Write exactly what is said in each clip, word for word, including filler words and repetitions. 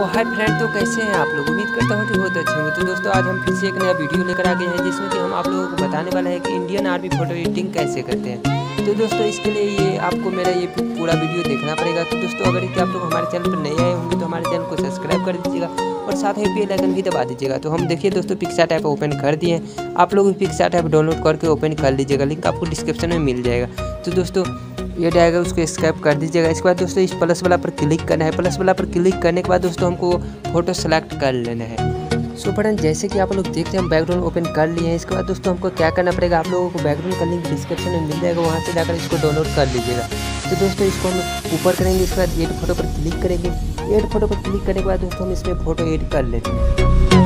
Hi friend, तो कैसे हैं आप लोग। उम्मीद करता हूँ कि बहुत अच्छे होंगे। तो दोस्तों आज हम फिर से एक नया वीडियो लेकर आ गए हैं जिसमें कि हम आप लोगों को बताने वाले हैं कि इंडियन आर्मी फोटो एडिटिंग कैसे करते हैं। तो दोस्तों इसके लिए ये आपको मेरा ये पूरा वीडियो देखना पड़ेगा। तो दोस्तों अगर आप लोग हमारे चैनल पर नए आए होंगे तो हमारे चैनल को सब्सक्राइब कर दीजिएगा और साथ ही बेल आइकन भी दबा दीजिएगा। तो हम देखिए दोस्तों पिक्सार्ट ऐप ओपन कर दिए हैं। आप लोग पिक्सार्ट ऐप डाउनलोड करके ओपन कर लीजिएगा, लिंक आपको डिस्क्रिप्शन में मिल जाएगा। तो दोस्तों ये जाएगा, उसको स्क्रैप कर दीजिएगा। इसके बाद दोस्तों इस प्लस वाला पर क्लिक करना है। प्लस वाला पर क्लिक करने के बाद दोस्तों हमको फोटो सेलेक्ट कर लेना है। सो फ्रेंड जैसे कि आप लोग देखते हैं हम बैकग्राउंड ओपन कर लिए हैं। इसके बाद दोस्तों हमको क्या करना पड़ेगा, आप लोगों को बैकग्राउंड का लिंक डिस्क्रिप्शन में मिल जाएगा, वहाँ से जाकर इसको डाउनलोड कर लीजिएगा। तो दोस्तों इसको हम ऊपर करेंगे, इसके बाद एड फोटो पर क्लिक करेंगे। एड फोटो पर क्लिक करने के बाद दोस्तों हम इसमें फोटो एड कर लेते हैं।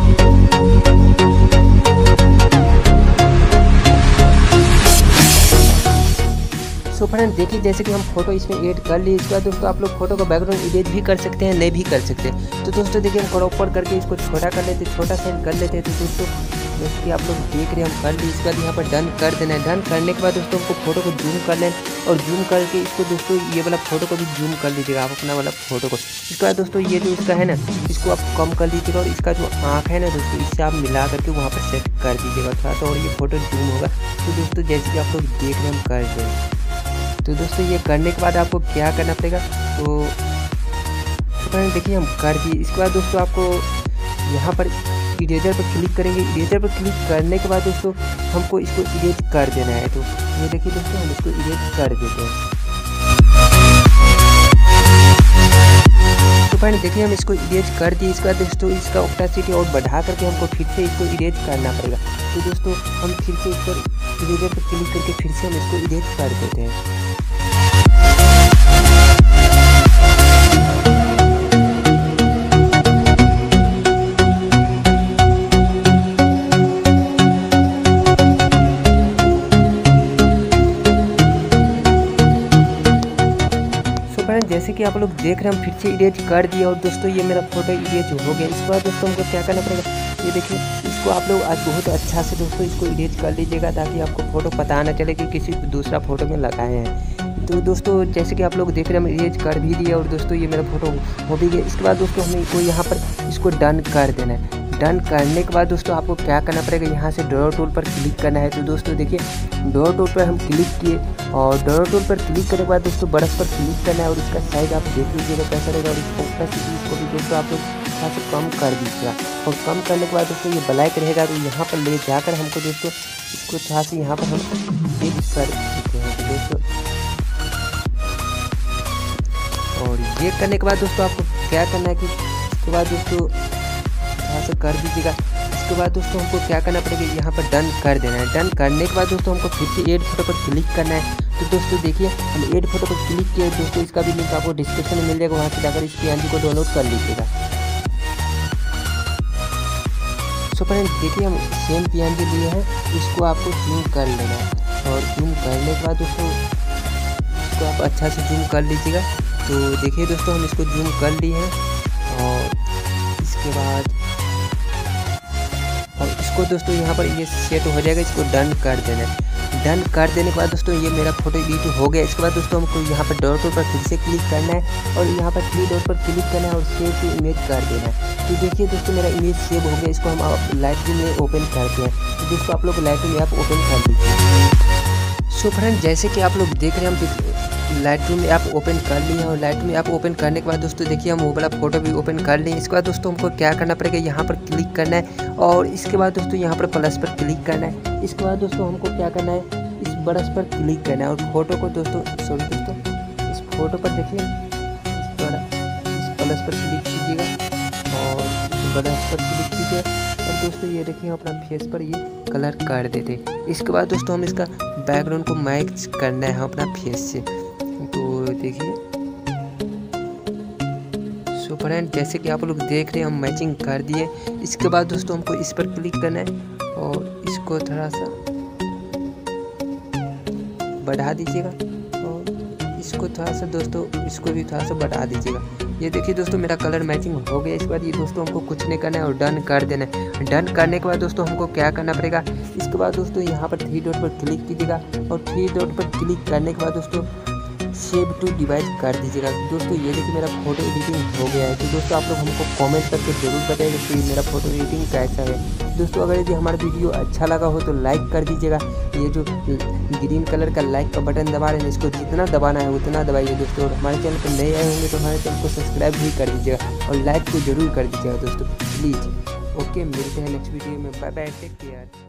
सो फ्रेंड देखिए जैसे कि हम फोटो इसमें ऐड कर लिए। इसके बाद दोस्तों आप लोग फोटो का बैकग्राउंड एडिट भी कर सकते हैं, नहीं भी कर सकते हैं। तो दोस्तों देखिए हम क्रॉपर करके इसको छोटा कर लेते हैं, छोटा साइज कर लेते हैं। तो दोस्तों जैसे कि आप लोग देख रहे हैं हम कर लिए। इसके बाद यहाँ पर डन कर देना है। डन करने के बाद दोस्तों हमको फोटो को जूम कर लें और जूम करके इसको दोस्तों ये वाला फोटो को भी जूम कर लीजिएगा आप अपना वाला फोटो को। इसके बाद दोस्तों ये जो इसका है ना, इसको आप कम कर लीजिएगा और इसका जो आँख है ना दोस्तों, इससे आप मिला करके वहाँ पर सेट कर दीजिएगा थोड़ा सा और ये फोटो जूम होगा। तो दोस्तों जैसे कि आप लोग देख रहे हैं हम कर रहे हैं। तो दोस्तों ये करने के बाद आपको क्या करना पड़ेगा, तो फ्रेंड देखिए हम कर दिए। इसके बाद दोस्तों आपको यहाँ पर इरेजर पर क्लिक करेंगे। इरेजर पर क्लिक करने के बाद दोस्तों हमको इसको इरेज कर देना है। तो ये देखिए दोस्तों हम इसको इरेज कर देते हैं। तो फ्रेंड देखिए हम इसको इरेज कर दिए। इसके बाद दोस्तों इसका ऑपेसिटी और बढ़ा करके हमको फिर से इसको इरेज करना पड़ेगा। तो दोस्तों हम फिर से इस पर इरेजर पर क्लिक करके फिर से हम इसको इरेज कर देते हैं। जैसे कि आप लोग देख रहे हैं हम फिर से इरेज कर दिया और दोस्तों ये मेरा फोटो इरेज हो गया। इसके बाद दोस्तों हमको क्या करना पड़ेगा, ये देखिए इसको आप लोग आज बहुत अच्छा से दोस्तों इसको इरेज कर लीजिएगा ताकि आपको फोटो पता ना चले कि किसी दूसरा फोटो में लगाए हैं। तो दोस्तों जैसे कि आप लोग देख रहे हैं हम इरेज कर भी दिया और दोस्तों ये मेरा फोटो हो भी गया। इसके बाद दोस्तों हमें को यहाँ पर इसको डन कर देना है। डन करने के बाद दोस्तों आपको क्या करना पड़ेगा, यहाँ से ड्रॉ टूल पर क्लिक करना है। तो दोस्तों देखिए ड्रॉ टूल पर हम क्लिक किए और ड्रॉ टूल पर क्लिक करने के बाद दोस्तों ब्रश पर क्लिक करना है और इसका साइज आप देख लीजिएगा कैसा रहेगा। और इसको भी दोस्तों आप लोग थोड़ा सा कम कर दीजिएगा और कम करने के बाद दोस्तों ये ब्लैक रहेगा। तो यहाँ पर ले जाकर हमको दोस्तों इसको थोड़ा सा यहाँ पर हम फिक्स कर देते हैं। तो दोस्तों और ये करने के बाद दोस्तों आपको क्या करना है कि इसके बाद दोस्तों थोड़ा सा कर दीजिएगा। इसके बाद दोस्तों हमको क्या करना पड़ेगा, यहाँ पर डन कर देना है। डन करने के बाद दोस्तों हमको फिर से एड फोटो पर क्लिक करना है। तो दोस्तों देखिए हम एड फोटो पर क्लिक किए दोस्तों, इसका भी लिंक आपको डिस्क्रिप्शन में मिल जाएगा, वहाँ से जाकर इस पीएनजी को डाउनलोड कर लीजिएगा। सो फ्रेंड देखिए हम सेम पीएनजी लिए हैं, इसको आपको जूम कर लेना है और जूम करने के बाद दोस्तों इसको आप अच्छा से जूम कर लीजिएगा। तो देखिए दोस्तों हम इसको जूम कर लिए हैं और इसके बाद और इसको दोस्तों यहाँ पर ये सेट हो जाएगा। इसको डन कर देना है। डन कर देने के बाद दोस्तों ये मेरा फोटो एडिट हो गया। इसके बाद दोस्तों हमको यहाँ पर डॉट पर फिर से क्लिक करना है और यहाँ पर थ्री डॉट पर क्लिक करना है और सेव टू इमेज कर देना है। तो देखिए दोस्तों मेरा इमेज सेव हो गया। इसको हम लाइटरूम में ओपन करते हैं। तो दोस्तों आप लोग लाइटरूम में आप ओपन कर लीजिए। सो फ्रेंड जैसे कि आप लोग देख रहे हैं हम लाइटरूम में आप ओपन कर लिए हैं और लाइटरूम में आप ओपन करने के बाद दोस्तों देखिए हम वो वाला फोटो भी ओपन कर लिए। इसके बाद दोस्तों हमको क्या करना पड़ेगा, यहाँ पर क्लिक करना है और इसके बाद दोस्तों यहाँ पर प्लस पर क्लिक करना है। इसके बाद दोस्तों हमको क्या करना है, इस ब्रश पर क्लिक करना है और फोटो को दोस्तों सॉरी दोस्तों इस फोटो पर देखिए इस पर इस प्लस पर क्लिक कीजिएगा और ब्रश पर क्लिक कीजिए और दोस्तों ये देखिए अपना फेस पर ये कलर कर देते। इसके बाद दोस्तों हम इसका बैकग्राउंड को मैच करना है अपना फेस से। तो देखिए सो फ्रेंड जैसे कि आप लोग देख रहे हैं हम मैचिंग कर दिए। इसके बाद दोस्तों हमको इस पर क्लिक करना है और इसको थोड़ा सा बढ़ा दीजिएगा और इसको थोड़ा सा दोस्तों इसको भी थोड़ा सा बढ़ा दीजिएगा। ये देखिए दोस्तों मेरा कलर मैचिंग हो गया। इसके बाद ये दोस्तों हमको कुछ नहीं करना है और डन कर देना है। डन करने के बाद दोस्तों हमको क्या करना पड़ेगा, इसके बाद दोस्तों यहाँ पर थ्री डॉट पर क्लिक कीजिएगा और थ्री डॉट पर क्लिक करने के बाद दोस्तों सेव टू डिवाइस कर दीजिएगा। दोस्तों ये देखिए मेरा फोटो एडिटिंग हो गया है। तो दोस्तों आप लोग हमको कमेंट करके जरूर बताइएगा कि मेरा फोटो एडिटिंग कैसा है। दोस्तों अगर यदि हमारा वीडियो अच्छा लगा हो तो लाइक कर दीजिएगा। ये जो ग्रीन कलर का लाइक का बटन दबा रहे हैं इसको जितना दबाना है उतना दबाइए दोस्तों। और हमारे चैनल पर नए आए होंगे तो हमारे चैनल को सब्सक्राइब भी कर दीजिएगा और लाइक को जरूर कर दीजिएगा दोस्तों प्लीज़। ओके, मिलते हैं नेक्स्ट वीडियो में। Bye bye, take care.